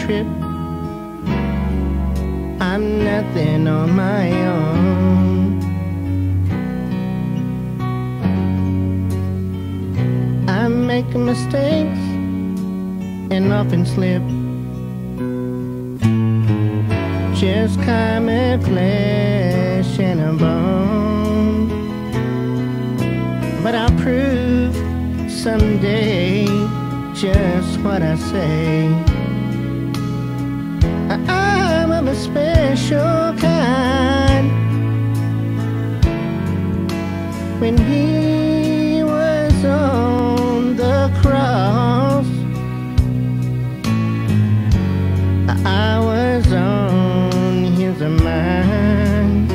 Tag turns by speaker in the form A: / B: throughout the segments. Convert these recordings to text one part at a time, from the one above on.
A: trip. I'm nothing on my own. I make mistakes and often slip. Just common flesh and a bone. But I'll prove someday just what I say. I'm of a special kind. When he was on the cross, I was on his mind.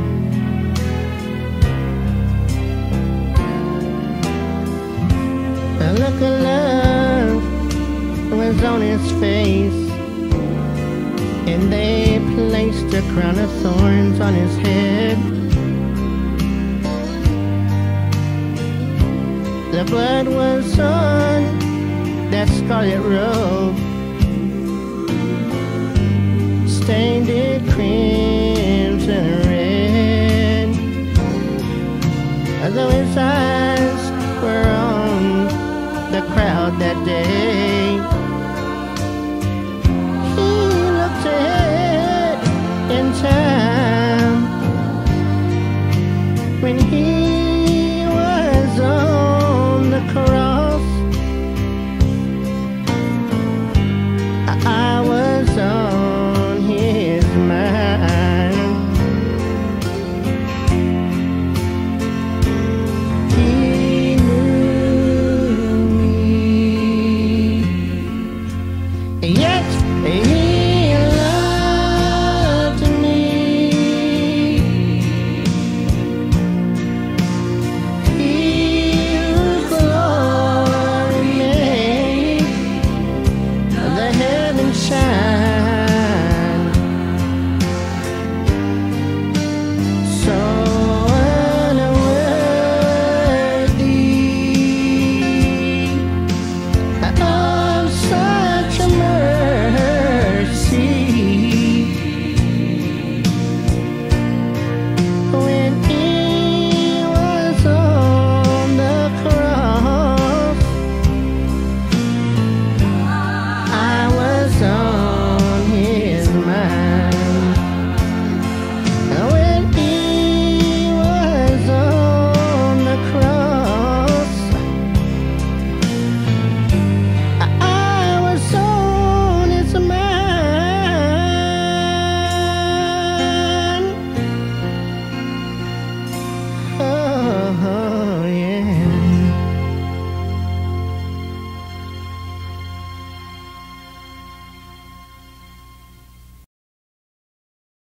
A: The look of love was on his face, and they placed a crown of thorns on his head. The blood was on that scarlet robe, stained it crimson red. Although his eyes were on the crowd that day,